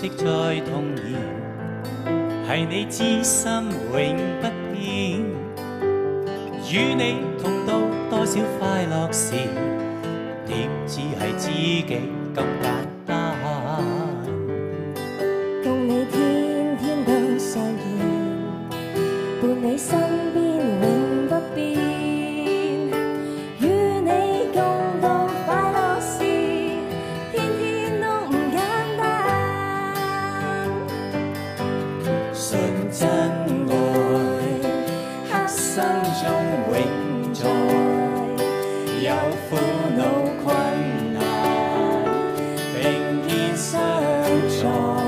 識在童年，係你知心永不變，與你同到多少快樂時，點只係知己咁簡單。 共你天天都相見，伴你身邊永不變，與你共度快樂時，天天都唔簡單。 純真愛，刻心中永在，有苦惱困難，並肩相助，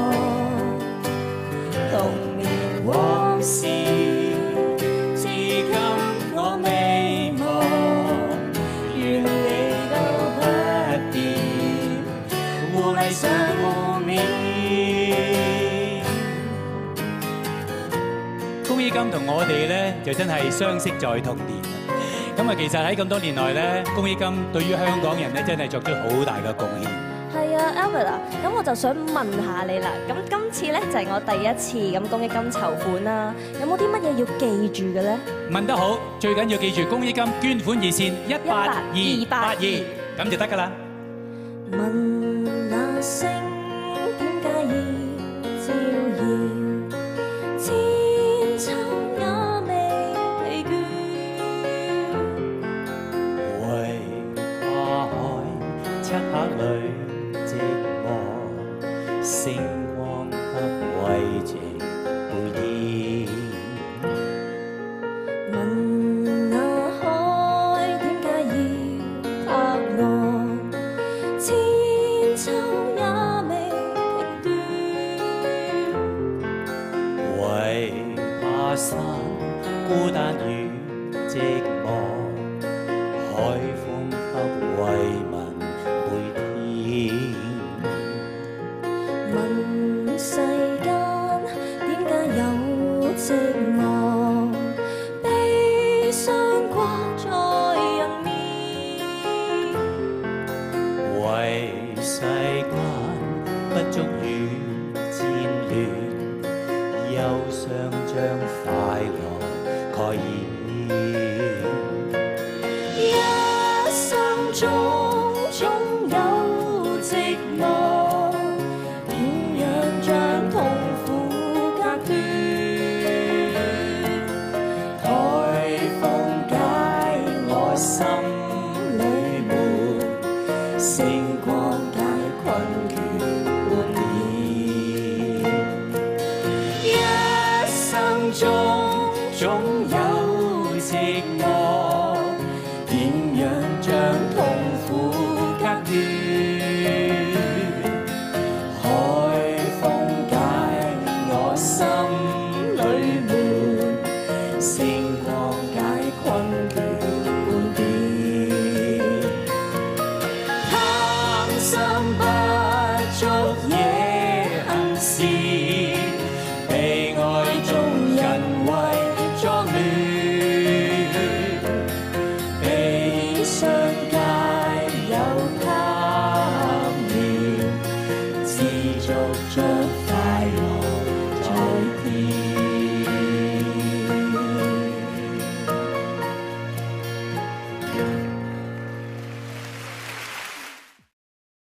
童年往事，至今我未忘，願你都不變，互禮上互勉。公益金同我哋咧就真係相識在童年。咁啊，其實喺咁多年來咧，公益金對於香港人咧真係作出好大嘅貢獻。 係啊 Albert 啊，咁我就想問下你啦。咁今次咧就係我第一次咁公益金籌款啦，有冇啲乜嘢要記住嘅咧？ 問得好，最緊要記住公益金捐款熱線18282，咁就得㗎啦。 問那星點解要照耀，千秋也未疲倦。 為怕海漆黑裏寂寞，星光給慰藉背影。 問那海點解要拍岸，千秋也未停斷。 為怕山孤單與寂寞，海風給慰問每天。 問世間點解有寂寞，悲傷掛在人面。 為世間不足與戰亂，憂傷將快樂蓋掩。 一生中總有寂寞，點樣將痛苦隔斷？ 海風解我心裏悶，星光解困倦半點。一生中總有寂寞，點樣將痛苦隔斷？海風解我心裏悶，星